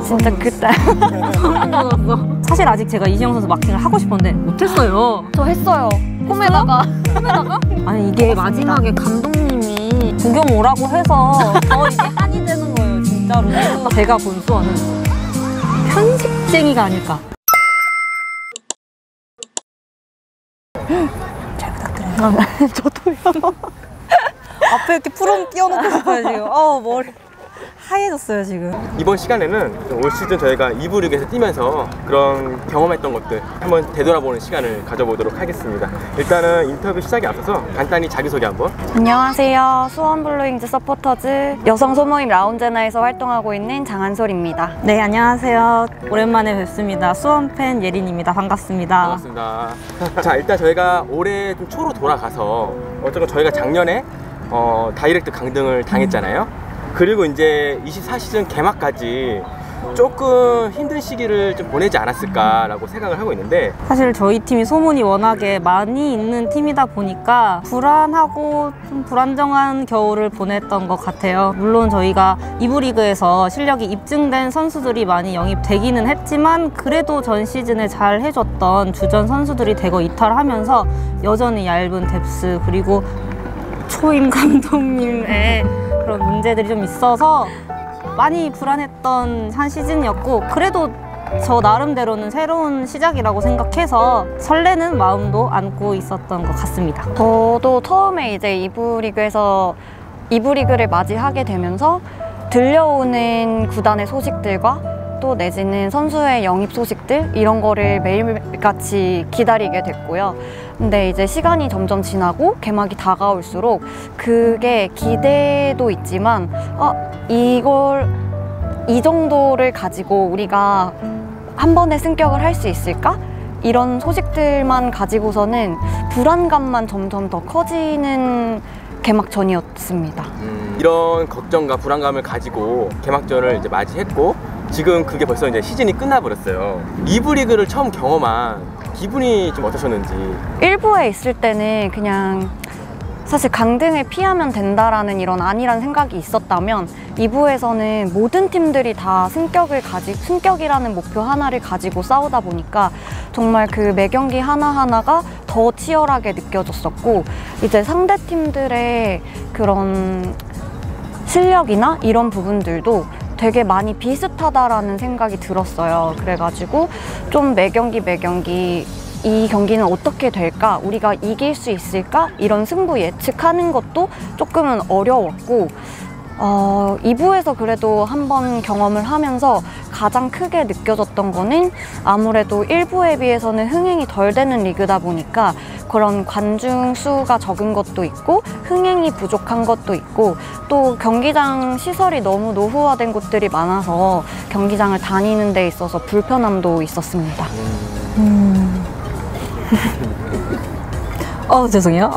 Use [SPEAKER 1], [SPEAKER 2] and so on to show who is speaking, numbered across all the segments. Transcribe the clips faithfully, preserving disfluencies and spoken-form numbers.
[SPEAKER 1] 진짜 그때
[SPEAKER 2] 사실 아직 제가 이시영 선수 마킹을 하고 싶었는데 못했어요.
[SPEAKER 1] 저 했어요. 홈에다가
[SPEAKER 2] 홈에다가? 아니 이게 마지막에 감독님이 구경 오라고 해서 더 이게 한이 되는 거예요 진짜로. 제가 본 수원은 편집쟁이가 아닐까. 잘 부탁드려요. 저도요. 앞에 이렇게 푸름 띄워놓고 싶어요 지금. 어 머리 하얘졌어요 지금.
[SPEAKER 3] 이번 시간에는 올 시즌 저희가 이 부 리그에서 뛰면서 그런 경험했던 것들 한번 되돌아보는 시간을 가져보도록 하겠습니다. 일단은 인터뷰 시작에 앞서서 간단히 자기소개 한번.
[SPEAKER 1] 안녕하세요. 수원 블루윙즈 서포터즈 여성 소모임 라운제나에서 활동하고 있는 장한솔입니다.
[SPEAKER 2] 네 안녕하세요. 오랜만에 뵙습니다. 수원 팬 예린입니다. 반갑습니다.
[SPEAKER 3] 반갑습니다. 자 일단 저희가 올해 좀 초로 돌아가서 어쨌든 저희가 작년에 어, 다이렉트 강등을 당했잖아요. 그리고 이제 이십사 시즌 개막까지 조금 힘든 시기를 좀 보내지 않았을까라고 생각을 하고 있는데,
[SPEAKER 2] 사실 저희 팀이 소문이 워낙에 많이 있는 팀이다 보니까 불안하고 좀 불안정한 겨울을 보냈던 것 같아요. 물론 저희가 이 부 리그에서 실력이 입증된 선수들이 많이 영입되기는 했지만 그래도 전 시즌에 잘 해줬던 주전 선수들이 대거 이탈하면서 여전히 얇은 뎁스 그리고 초임 감독님의 그런 문제들이 좀 있어서 많이 불안했던 한 시즌이었고, 그래도 저 나름대로는 새로운 시작이라고 생각해서 설레는 마음도 안고 있었던 것 같습니다.
[SPEAKER 1] 저도 처음에 이제 이 부 리그에서 이 부 리그를 맞이하게 되면서 들려오는 구단의 소식들과 또 내지는 선수의 영입 소식들 이런 거를 매일같이 기다리게 됐고요. 근데 이제 시간이 점점 지나고 개막이 다가올수록 그게 기대도 있지만 아, 이걸 이 정도를 가지고 우리가 한 번에 승격을 할 수 있을까? 이런 소식들만 가지고서는 불안감만 점점 더 커지는 개막전이었습니다.
[SPEAKER 3] 음, 이런 걱정과 불안감을 가지고 개막전을 이제 맞이했고 지금 그게 벌써 이제 시즌이 끝나버렸어요. 이 부 리그를 처음 경험한 기분이 좀 어떠셨는지.
[SPEAKER 1] 일 부에 있을 때는 그냥 사실 강등을 피하면 된다라는 이런 안일한 생각이 있었다면 이 부에서는 모든 팀들이 다 승격을 가지 승격이라는 목표 하나를 가지고 싸우다 보니까 정말 그 매 경기 하나하나가 더 치열하게 느껴졌었고, 이제 상대 팀들의 그런 실력이나 이런 부분들도 되게 많이 비슷하다라는 생각이 들었어요. 그래가지고 좀 매 경기 매 경기 이 경기는 어떻게 될까? 우리가 이길 수 있을까? 이런 승부 예측하는 것도 조금은 어려웠고, 어, 이 부에서 그래도 한번 경험을 하면서 가장 크게 느껴졌던 거는 아무래도 일 부에 비해서는 흥행이 덜 되는 리그다 보니까 그런 관중 수가 적은 것도 있고 흥행이 부족한 것도 있고 또 경기장 시설이 너무 노후화된 곳들이 많아서 경기장을 다니는 데 있어서 불편함도 있었습니다.
[SPEAKER 2] 음... 어 죄송해요.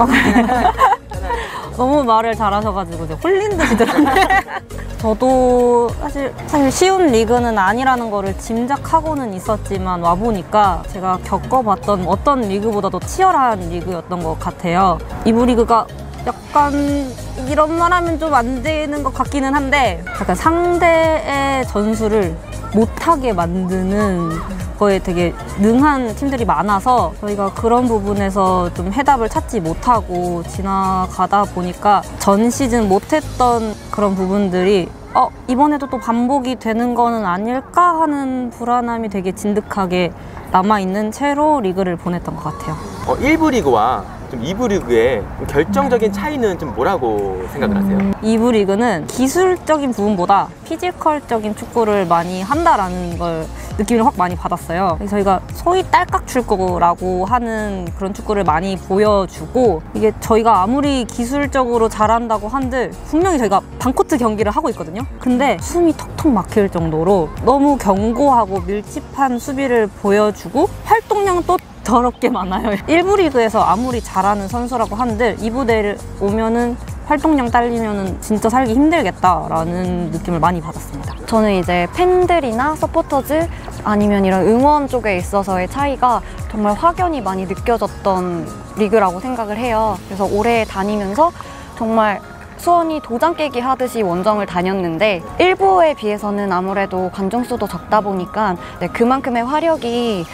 [SPEAKER 2] 너무 말을 잘하셔가지고 이제 홀린 듯이 들었는데 저도 사실 사실 쉬운 리그는 아니라는 거를 짐작하고는 있었지만 와보니까 제가 겪어봤던 어떤 리그보다도 치열한 리그였던 것 같아요. 이 부 리그가 약간 이런 말 하면 좀 안 되는 것 같기는 한데 약간 상대의 전술을 못하게 만드는 거에 되게 능한 팀들이 많아서 저희가 그런 부분에서 좀 해답을 찾지 못하고 지나가다 보니까 전 시즌 못했던 그런 부분들이 어, 이번에도 또 반복이 되는 거는 아닐까 하는 불안함이 되게 진득하게 남아있는 채로 리그를 보냈던 것 같아요.
[SPEAKER 3] 어, 일 부 리그와 좀 이 부 리그의 좀 결정적인 차이는 좀 뭐라고 생각을 하세요?
[SPEAKER 2] 음, 이 부 리그는 기술적인 부분보다 피지컬적인 축구를 많이 한다라는 걸 느낌을 확 많이 받았어요. 저희가 소위 딸깍 축구라고 하는 그런 축구를 많이 보여주고, 이게 저희가 아무리 기술적으로 잘한다고 한들 분명히 저희가 반코트 경기를 하고 있거든요. 근데 숨이 턱턱 막힐 정도로 너무 견고하고 밀집한 수비를 보여주고 활동량도 더럽게 많아요. 일 부 리그에서 아무리 잘하는 선수라고 한들 이 부대를 오면은 활동량 딸리면은 진짜 살기 힘들겠다라는 느낌을 많이 받았습니다.
[SPEAKER 1] 저는 이제 팬들이나 서포터즈 아니면 이런 응원 쪽에 있어서의 차이가 정말 확연히 많이 느껴졌던 리그라고 생각을 해요. 그래서 올해 다니면서 정말 수원이 도장 깨기 하듯이 원정을 다녔는데 일부에 비해서는 아무래도 관중 수도 적다 보니까 네, 그만큼의 화력이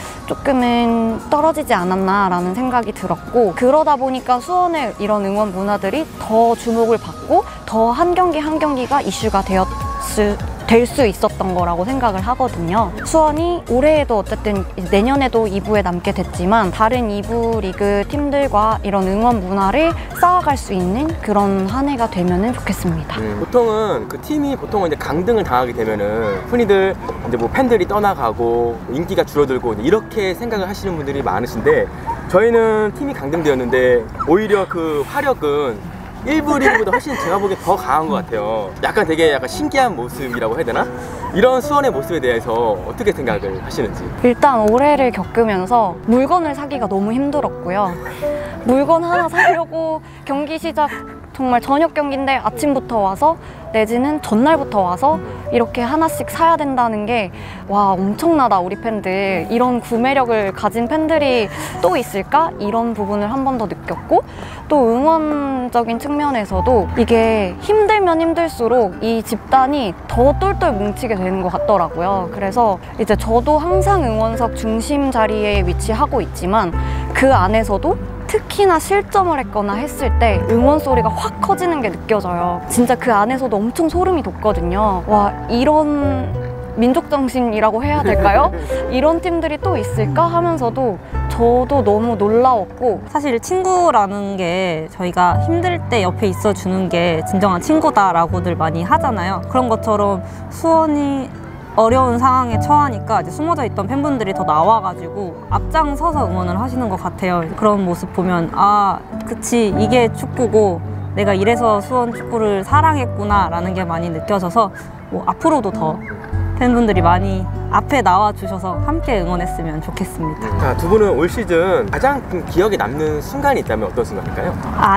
[SPEAKER 1] 조금은 떨어지지 않았나라는 생각이 들었고, 그러다 보니까 수원의 이런 응원 문화들이 더 주목을 받고 더 한 경기 한 경기가 이슈가 되었을 될 수 있었던 거라고 생각을 하거든요. 수원이 올해에도 어쨌든 내년에도 이 부에 남게 됐지만 다른 이 부 리그 팀들과 이런 응원 문화를 쌓아갈 수 있는 그런 한 해가 되면은 좋겠습니다.
[SPEAKER 3] 음, 보통은 그 팀이 보통은 이제 강등을 당하게 되면은 흔히들 이제 뭐 팬들이 떠나가고 인기가 줄어들고 이렇게 생각을 하시는 분들이 많으신데, 저희는 팀이 강등되었는데 오히려 그 화력은 일부 리그보다 훨씬 제가 보기에 더 강한 것 같아요. 약간 되게 약간 신기한 모습이라고 해야 되나? 이런 수원의 모습에 대해서 어떻게 생각을 하시는지.
[SPEAKER 1] 일단 올해를 겪으면서 물건을 사기가 너무 힘들었고요. 물건 하나 사려고 경기 시작 정말 저녁 경기인데 아침부터 와서 내지는 전날부터 와서 이렇게 하나씩 사야 된다는 게 와, 엄청나다. 우리 팬들 이런 구매력을 가진 팬들이 또 있을까? 이런 부분을 한 번 더 느꼈고, 또 응원적인 측면에서도 이게 힘들면 힘들수록 이 집단이 더 똘똘 뭉치게 되는 것 같더라고요. 그래서 이제 저도 항상 응원석 중심 자리에 위치하고 있지만 그 안에서도 특히나 실점을 했거나 했을 때 응원 소리가 확 커지는 게 느껴져요. 진짜 그 안에서도 엄청 소름이 돋거든요. 와, 이런 민족정신이라고 해야 될까요? 이런 팀들이 또 있을까 하면서도 저도 너무 놀라웠고,
[SPEAKER 2] 사실 친구라는 게 저희가 힘들 때 옆에 있어주는 게 진정한 친구다라고들 많이 하잖아요. 그런 것처럼 수원이 어려운 상황에 처하니까 이제 숨어져 있던 팬분들이 더 나와가지고 앞장서서 응원을 하시는 것 같아요. 그런 모습 보면 아, 그치, 이게 축구고 내가 이래서 수원 축구를 사랑했구나 라는 게 많이 느껴져서 뭐 앞으로도 더 팬분들이 많이 앞에 나와주셔서 함께 응원했으면 좋겠습니다.
[SPEAKER 3] 자, 두 분은 올 시즌 가장 좀 기억에 남는 순간이 있다면 어떤 순간일까요?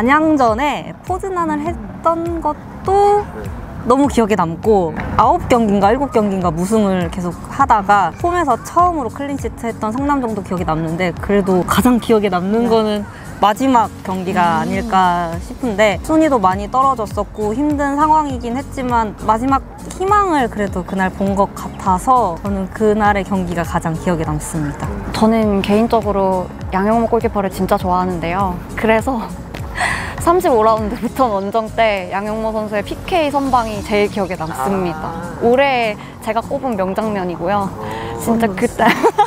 [SPEAKER 2] 안양전에 포즈난을 했던 것도 너무 기억에 남고, 아홉 경기인가 일곱 경기인가 무승을 계속 하다가 홈에서 처음으로 클린시트 했던 성남전도 기억에 남는데, 그래도 가장 기억에 남는 거는 마지막 경기가 아닐까 싶은데, 순위도 많이 떨어졌었고 힘든 상황이긴 했지만 마지막 희망을 그래도 그날 본 것 같아서 저는 그날의 경기가 가장 기억에 남습니다.
[SPEAKER 1] 저는 개인적으로 양영모 골키퍼를 진짜 좋아하는데요. 그래서 삼십오 라운드부터 원정 때 양영모 선수의 피케이 선방이 제일 기억에 남습니다.
[SPEAKER 3] 아.
[SPEAKER 1] 올해 제가 꼽은 명장면이고요. 진짜 그때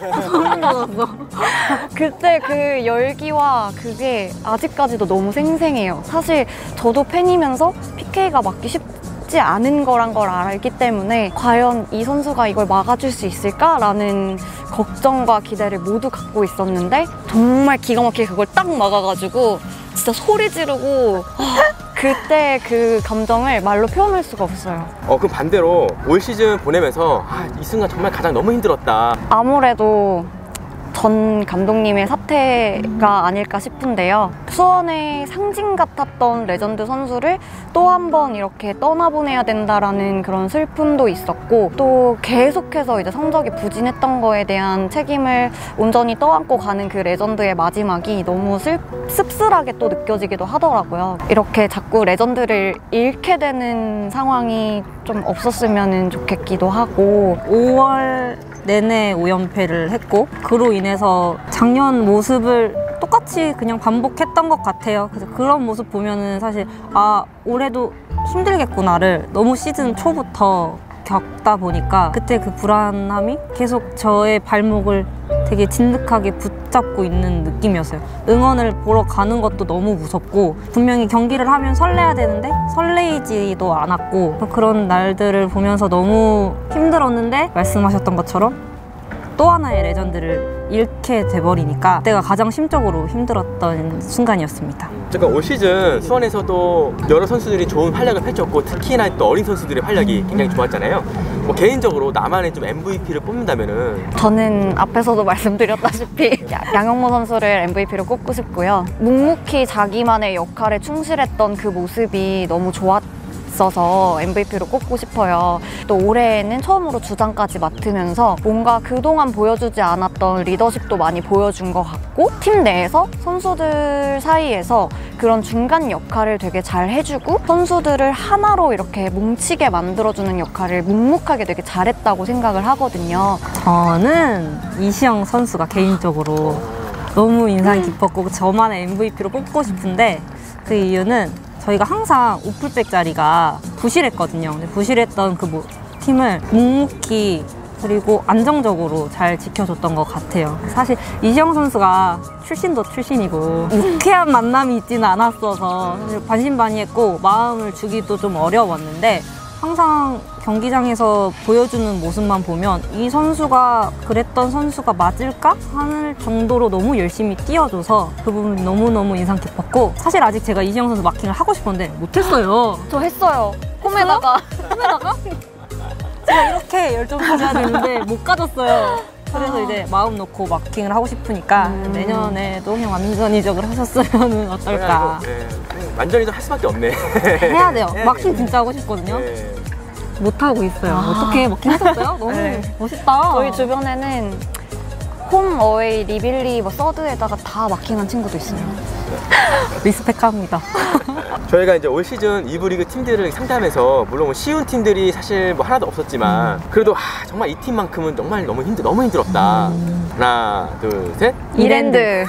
[SPEAKER 1] 그때 그 열기와 그게 아직까지도 너무 생생해요. 사실 저도 팬이면서 피케이가 맞기 쉽지 않은 거란 걸 알기 때문에 과연 이 선수가 이걸 막아줄 수 있을까라는 걱정과 기대를 모두 갖고 있었는데 정말 기가 막히게 그걸 딱 막아가지고 진짜 소리 지르고 그때 그 감정을 말로 표현할 수가 없어요.
[SPEAKER 3] 어, 그럼 반대로 올 시즌 보내면서 아, 이 순간 정말 가장 너무 힘들었다.
[SPEAKER 1] 아무래도 전 감독님의 사태가 아닐까 싶은데요. 수원의 상징 같았던 레전드 선수를 또 한 번 이렇게 떠나보내야 된다라는 그런 슬픔도 있었고, 또 계속해서 이제 성적이 부진했던 거에 대한 책임을 온전히 떠안고 가는 그 레전드의 마지막이 너무 슬, 씁쓸하게 또 느껴지기도 하더라고요. 이렇게 자꾸 레전드를 잃게 되는 상황이 좀 없었으면 좋겠기도 하고,
[SPEAKER 2] 오월 내내 오 연패를 했고 그로 인해서 작년 모습을 똑같이 그냥 반복했던 것 같아요. 그래서 그런 모습 보면은 사실 아, 올해도 힘들겠구나를 너무 시즌 초부터 겪다 보니까 그때 그 불안함이 계속 저의 발목을 되게 진득하게 붙잡고 있는 느낌이었어요. 응원을 보러 가는 것도 너무 무섭고, 분명히 경기를 하면 설레야 되는데 설레이지도 않았고, 그런 날들을 보면서 너무 힘들었는데 말씀하셨던 것처럼 또 하나의 레전드를 잃게 돼버리니까 그때가 가장 심적으로 힘들었던 순간이었습니다.
[SPEAKER 3] 그러니까 올 시즌 수원에서도 여러 선수들이 좋은 활약을 펼쳤고, 특히나 또 어린 선수들의 활약이 굉장히 좋았잖아요. 뭐 개인적으로 나만의 좀 엠브이피를 뽑는다면은
[SPEAKER 1] 저는 앞에서도 말씀드렸다시피 양영모 선수를 엠브이피로 꼽고 싶고요. 묵묵히 자기만의 역할에 충실했던 그 모습이 너무 좋았 있어서 엠브이피로 꼽고 싶어요. 또 올해에는 처음으로 주장까지 맡으면서 뭔가 그동안 보여주지 않았던 리더십도 많이 보여준 것 같고 팀 내에서 선수들 사이에서 그런 중간 역할을 되게 잘 해주고 선수들을 하나로 이렇게 뭉치게 만들어주는 역할을 묵묵하게 되게 잘했다고 생각을 하거든요.
[SPEAKER 2] 저는 이시영 선수가 개인적으로 너무 인상 깊었고 저만의 엠브이피로 뽑고 싶은데 그 이유는 저희가 항상 오플백 자리가 부실했거든요. 근데 부실했던 그 뭐, 팀을 묵묵히 그리고 안정적으로 잘 지켜줬던 것 같아요. 사실 이시영 선수가 출신도 출신이고 유쾌한 만남이 있지는 않았어서 사실 반신반의했고 마음을 주기도 좀 어려웠는데 항상 경기장에서 보여주는 모습만 보면 이 선수가 그랬던 선수가 맞을까? 하는 정도로 너무 열심히 뛰어줘서 그 부분이 너무너무 인상 깊었고 사실 아직 제가 이시영 선수 마킹을 하고 싶었는데 못했어요.
[SPEAKER 1] 저 했어요. 홈에다가.
[SPEAKER 2] 홈에다가? 제가 이렇게 열정 가져야 되는데 못 가졌어요. 그래서 이제 마음 놓고 마킹을 하고 싶으니까
[SPEAKER 1] 음.
[SPEAKER 2] 내년에도 그냥 완전히 적을 하셨으면 어떨까.
[SPEAKER 3] 네, 완전히 할 수밖에 없네.
[SPEAKER 2] 해야 돼요.
[SPEAKER 3] 해야
[SPEAKER 2] 마킹
[SPEAKER 3] 돼.
[SPEAKER 2] 진짜 하고 싶거든요.
[SPEAKER 3] 네.
[SPEAKER 2] 못하고 있어요.
[SPEAKER 1] 아.
[SPEAKER 2] 어떻게 마킹 하셨어요? 너무
[SPEAKER 1] 네.
[SPEAKER 2] 멋있다.
[SPEAKER 1] 저희 주변에는 홈, 어웨이, 리빌리, 뭐 서드에다가 다 마킹한 친구도 있어요.
[SPEAKER 2] 리스펙합니다.
[SPEAKER 3] 저희가 이제 올 시즌 이 부 리그 팀들을 상담해서 물론 뭐 쉬운 팀들이 사실 뭐 하나도 없었지만 그래도 아, 정말 이 팀만큼은 정말 너무 힘들 너무 힘들었다.
[SPEAKER 2] 음.
[SPEAKER 3] 하나, 둘, 셋.
[SPEAKER 1] 이랜드.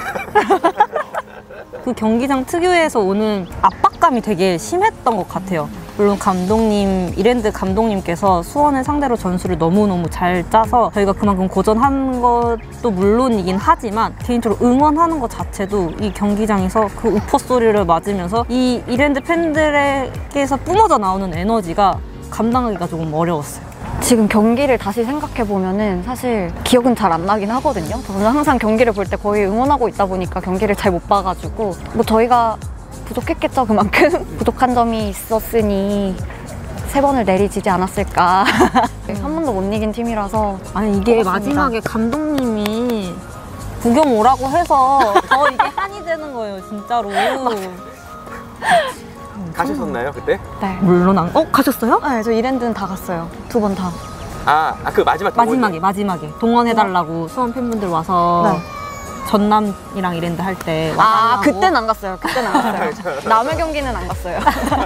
[SPEAKER 2] 그 경기장 특유에서 오는 압박감이 되게 심했던 것 같아요. 물론 감독님, 이랜드 감독님께서 수원을 상대로 전술을 너무너무 잘 짜서 저희가 그만큼 고전한 것도 물론이긴 하지만 개인적으로 응원하는 것 자체도 이 경기장에서 그 우퍼 소리를 맞으면서 이 이랜드 팬들에게서 뿜어져 나오는 에너지가 감당하기가 조금 어려웠어요.
[SPEAKER 1] 지금 경기를 다시 생각해보면은 사실 기억은 잘 안 나긴 하거든요. 저는 항상 경기를 볼 때 거의 응원하고 있다 보니까 경기를 잘 못 봐가지고 뭐 저희가 부족했겠죠. 그만큼 부족한 점이 있었으니 세 번을 내리지지 않았을까. 한 번도 못 이긴 팀이라서
[SPEAKER 2] 아니 이게
[SPEAKER 1] 고맙습니다.
[SPEAKER 2] 마지막에 감독님이 구경 오라고 해서 더 이게 한이 되는 거예요, 진짜로.
[SPEAKER 3] 가셨었나요 그때?
[SPEAKER 1] 네.
[SPEAKER 2] 물론 안. 어 가셨어요?
[SPEAKER 1] 네, 저 이랜드는 다 갔어요. 두 번 다.
[SPEAKER 3] 아, 아 그 마지막
[SPEAKER 2] 마지막에 마지막에 동원해달라고 수원 팬분들 와서
[SPEAKER 1] 네.
[SPEAKER 2] 전남이랑 이랜드 할 때.
[SPEAKER 1] 아, 그때는 안 갔어요. 그때는 안 갔어요. 남의 경기는 안 갔어요.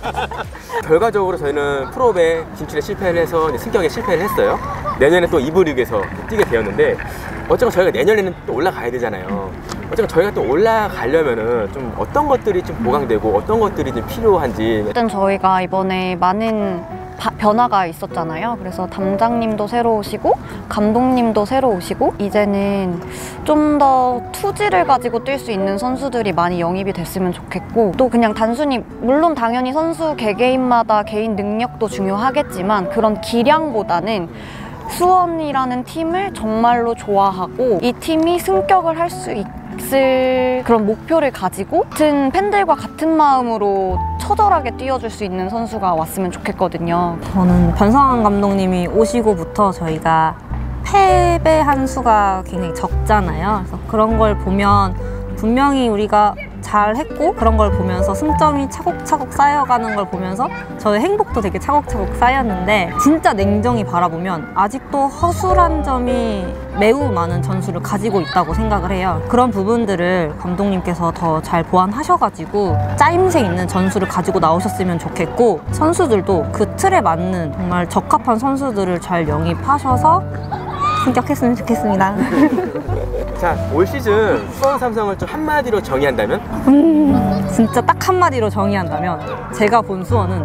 [SPEAKER 3] 결과적으로 저희는 프로배 진출에 실패를 해서 이제 승격에 실패를 했어요. 내년에 또 이 부 리그에서 뛰게 되었는데 어쨌건 저희가 내년에는 또 올라가야 되잖아요. 어쨌건 저희가 또 올라가려면은 좀 어떤 것들이 좀 보강되고 어떤 것들이 좀 필요한지.
[SPEAKER 1] 일단 저희가 이번에 많은 바, 변화가 있었잖아요. 그래서 담장님도 새로 오시고 감독님도 새로 오시고 이제는 좀 더 투지를 가지고 뛸 수 있는 선수들이 많이 영입이 됐으면 좋겠고 또 그냥 단순히 물론 당연히 선수 개개인마다 개인 능력도 중요하겠지만 그런 기량보다는 수원이라는 팀을 정말로 좋아하고 이 팀이 승격을 할 수 있을 그런 목표를 가지고 같은 팬들과 같은 마음으로 처절하게 뛰어줄 수 있는 선수가 왔으면 좋겠거든요.
[SPEAKER 2] 저는 변성환 감독님이 오시고부터 저희가 패배한 수가 굉장히 적잖아요. 그래서 그런 걸 보면 분명히 우리가 잘했고 그런 걸 보면서 승점이 차곡차곡 쌓여가는 걸 보면서 저의 행복도 되게 차곡차곡 쌓였는데 진짜 냉정히 바라보면 아직도 허술한 점이 매우 많은 전술을 가지고 있다고 생각을 해요. 그런 부분들을 감독님께서 더 잘 보완하셔가지고 짜임새 있는 전술을 가지고 나오셨으면 좋겠고 선수들도 그 틀에 맞는 정말 적합한 선수들을 잘 영입하셔서 승격했으면 좋겠습니다.
[SPEAKER 3] 자, 올 시즌 수원 삼성을 좀 한마디로 정의한다면?
[SPEAKER 2] 음, 진짜 딱 한마디로 정의한다면 제가 본 수원은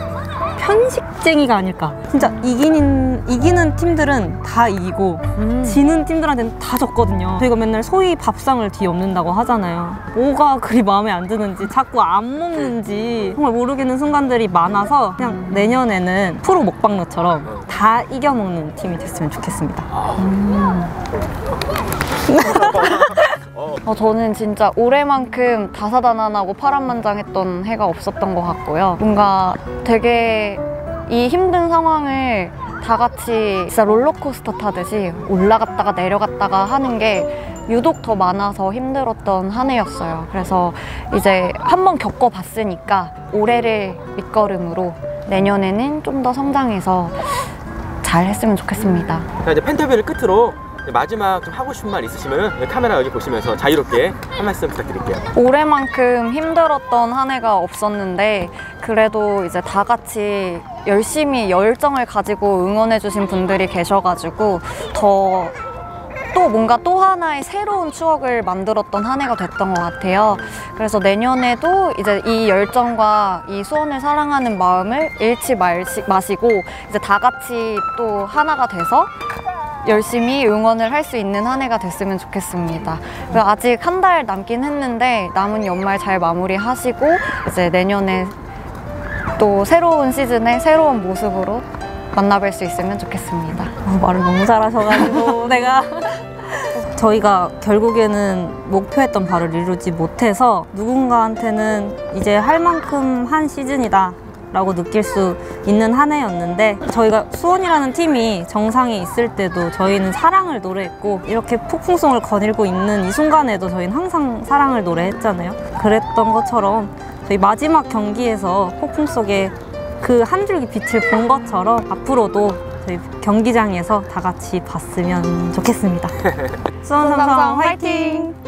[SPEAKER 2] 편식쟁이가 아닐까. 진짜 이기는, 이기는 팀들은 다 이기고
[SPEAKER 1] 음.
[SPEAKER 2] 지는 팀들한테는 다 졌거든요. 저희가 맨날 소위 밥상을 뒤엎는다고 하잖아요. 뭐가 그리 마음에 안 드는지 자꾸 안 먹는지 정말 모르겠는 순간들이 많아서 그냥 내년에는 프로 먹방러처럼 다 이겨먹는 팀이 됐으면 좋겠습니다.
[SPEAKER 3] 아.
[SPEAKER 1] 어, 저는 진짜 올해만큼 다사다난하고 파란만장했던 해가 없었던 것 같고요. 뭔가 되게 이 힘든 상황을 다 같이 진짜 롤러코스터 타듯이 올라갔다가 내려갔다가 하는 게 유독 더 많아서 힘들었던 한 해였어요. 그래서 이제 한번 겪어봤으니까 올해를 밑거름으로 내년에는 좀 더 성장해서 잘 했으면 좋겠습니다.
[SPEAKER 3] 자, 이제 펜터뷰를 끝으로 이제 마지막 좀 하고 싶은 말 있으시면 카메라 여기 보시면서 자유롭게 한 말씀 부탁드릴게요.
[SPEAKER 1] 올해만큼 힘들었던 한 해가 없었는데 그래도 이제 다 같이 열심히 열정을 가지고 응원해주신 분들이 계셔가지고 더 또 뭔가 또 하나의 새로운 추억을 만들었던 한 해가 됐던 것 같아요. 그래서 내년에도 이제 이 열정과 이 수원을 사랑하는 마음을 잃지 말시, 마시고 이제 다 같이 또 하나가 돼서 열심히 응원을 할 수 있는 한 해가 됐으면 좋겠습니다. 아직 한 달 남긴 했는데 남은 연말 잘 마무리하시고 이제 내년에 또 새로운 시즌에 새로운 모습으로 만나뵐 수 있으면 좋겠습니다.
[SPEAKER 2] 어, 말을 너무 잘하셔가지고 내가 저희가 결국에는 목표했던 바를 이루지 못해서 누군가한테는 이제 할 만큼 한 시즌이다 라고 느낄 수 있는 한 해였는데 저희가 수원이라는 팀이 정상에 있을 때도 저희는 사랑을 노래했고 이렇게 폭풍송을 거닐고 있는 이 순간에도 저희는 항상 사랑을 노래했잖아요. 그랬던 것처럼 저희 마지막 경기에서 폭풍 속에 그 한 줄기 빛을 본 것처럼 앞으로도 저희 경기장에서 다 같이 봤으면 좋겠습니다. 수원 삼성 화이팅!